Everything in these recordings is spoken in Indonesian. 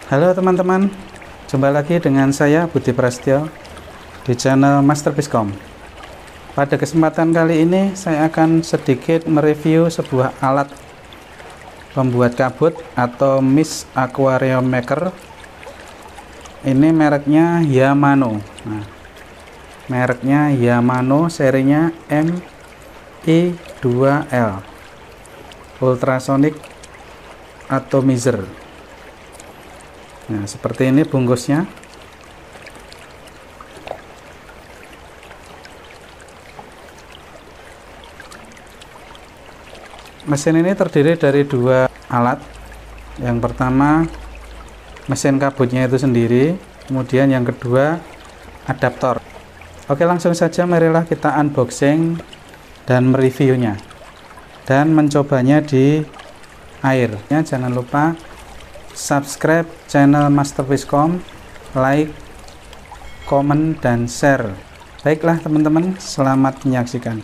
Halo teman-teman, jumpa lagi dengan saya Budi Prasetyo di channel Masterpiece.com. Pada kesempatan kali ini saya akan sedikit mereview sebuah alat pembuat kabut atau Mist Aquarium Maker. Ini mereknya Yamano. Mereknya Yamano, serinya MI2L Ultrasonic Atomizer. Nah, seperti ini bungkusnya. Mesin ini terdiri dari dua alat. Yang pertama mesin kabutnya itu sendiri, kemudian yang kedua adaptor. Oke, langsung saja marilah kita unboxing dan mereviewnya dan mencobanya di air. Jangan lupa subscribe channel Masterpiece.com, like, komen, dan share. Baiklah teman-teman, selamat menyaksikan.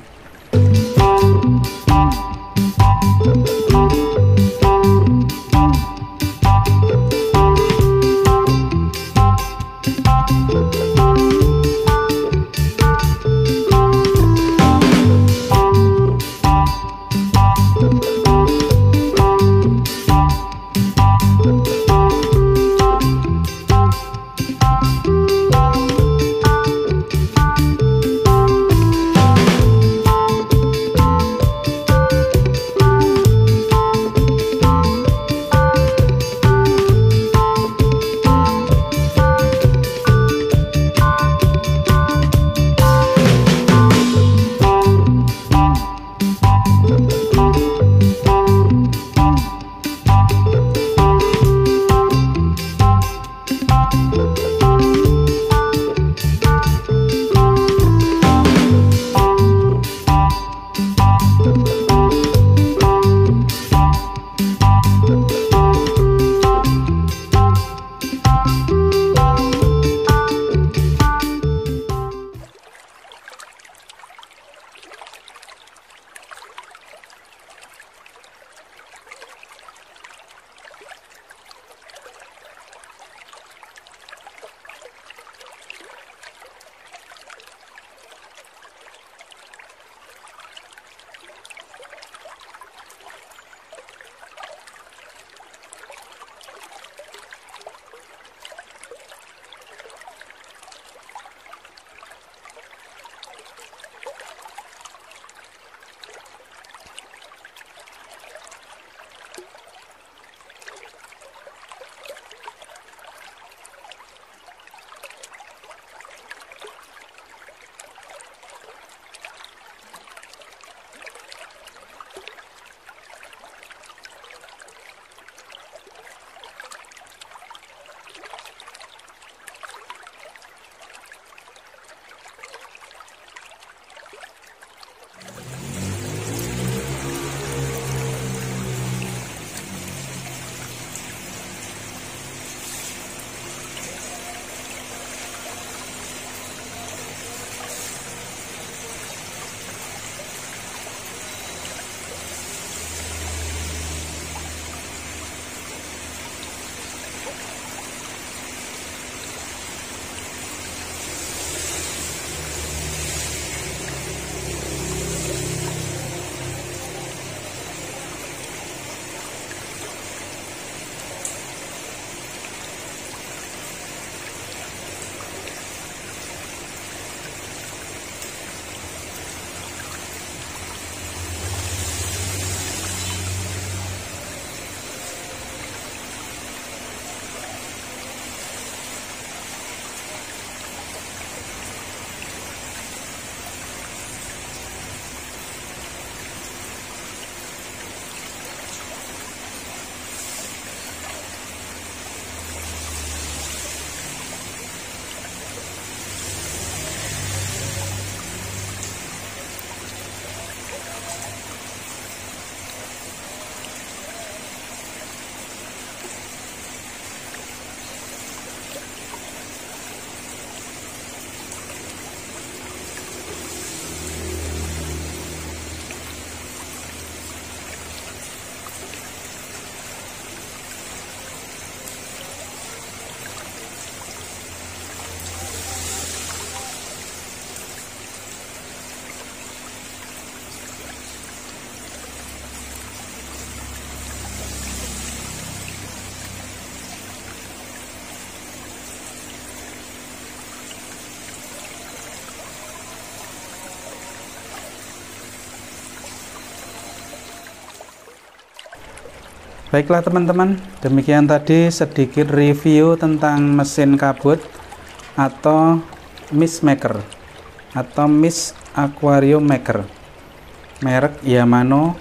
Baiklah teman-teman, demikian tadi sedikit review tentang mesin kabut atau mist maker atau mist aquarium maker merek Yamano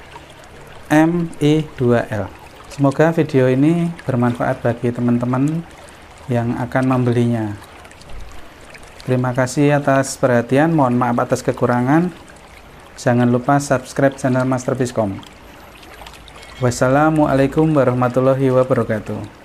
MI2L. Semoga video ini bermanfaat bagi teman-teman yang akan membelinya. Terima kasih atas perhatian, mohon maaf atas kekurangan. Jangan lupa subscribe channel Master Piscom. Wassalamualaikum warahmatullahi wabarakatuh.